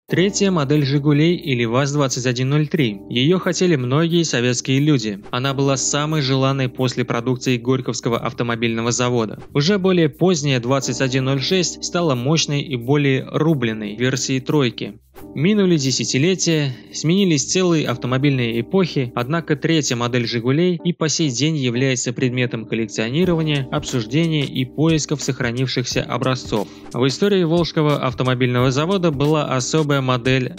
Третья модель «Жигулей» или ВАЗ-2103. Ее хотели многие советские люди. Она была самой желанной после продукции Горьковского автомобильного завода. Уже более поздняя 2106 стала мощной и более рубленной версией тройки. Минули десятилетия, сменились целые автомобильные эпохи, однако третья модель «Жигулей» и по сей день является предметом коллекционирования, обсуждения и поисков сохранившихся образцов. В истории Волжского автомобильного завода была особая модель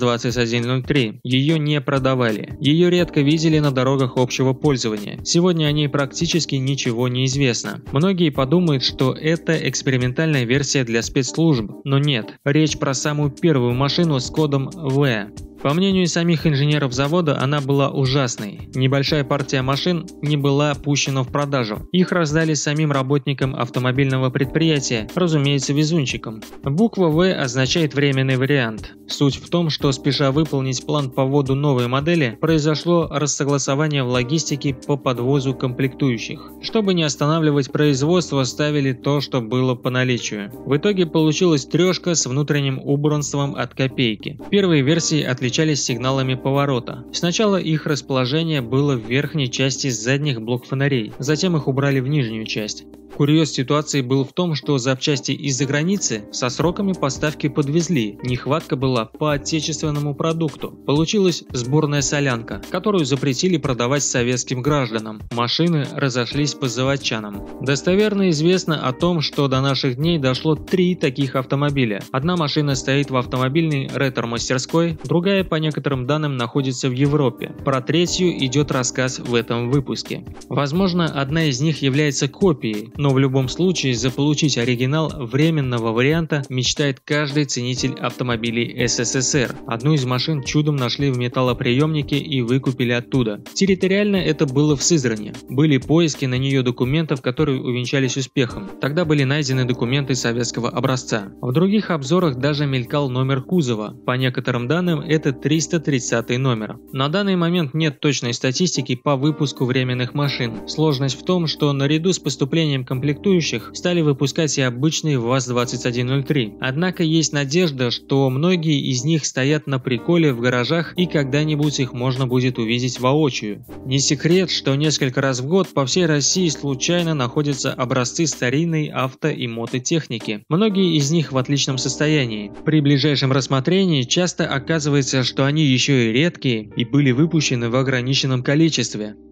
ВАЗ-2103. Ее не продавали. Ее редко видели на дорогах общего пользования. Сегодня о ней практически ничего не известно. Многие подумают, что это экспериментальная версия для спецслужб, но нет. Речь про самую первую машину с кодом В. По мнению самих инженеров завода, она была ужасной. Небольшая партия машин не была пущена в продажу. Их раздали самим работникам автомобильного предприятия, разумеется, везунчикам. Буква В означает временный вариант. Суть в том, что спеша выполнить план по вводу новой модели, произошло рассогласование в логистике по подвозу комплектующих. Чтобы не останавливать производство, ставили то, что было по наличию. В итоге получилась трешка с внутренним убранством от копейки. Первые версии отличались сигналами поворота. Сначала их расположение было в верхней части задних блок-фонарей, затем их убрали в нижнюю часть. Курьез ситуации был в том, что запчасти из-за границы со сроками поставки подвезли, нехватка была по отечественному продукту. Получилась сборная солянка, которую запретили продавать советским гражданам. Машины разошлись по заводчанам. Достоверно известно о том, что до наших дней дошло 3 таких автомобиля. Одна машина стоит в автомобильной ретро-мастерской, другая, по некоторым данным, находится в Европе. Про третью идет рассказ в этом выпуске. Возможно, одна из них является копией, но в любом случае заполучить оригинал временного варианта мечтает каждый ценитель автомобилей СССР. Одну из машин чудом нашли в металлоприемнике и выкупили оттуда. Территориально это было в Сызрани. Были поиски на нее документов, которые увенчались успехом. Тогда были найдены документы советского образца. В других обзорах даже мелькал номер кузова. По некоторым данным, это 330 номер. На данный момент нет точной статистики по выпуску временных машин. Сложность в том, что наряду с поступлением комплектующих стали выпускать и обычные ВАЗ-2103. Однако есть надежда, что многие из них стоят на приколе в гаражах и когда-нибудь их можно будет увидеть воочию. Не секрет, что несколько раз в год по всей России случайно находятся образцы старинной авто и мототехники. Многие из них в отличном состоянии. При ближайшем рассмотрении часто оказывается, что они еще и редкие и были выпущены в ограниченном количестве.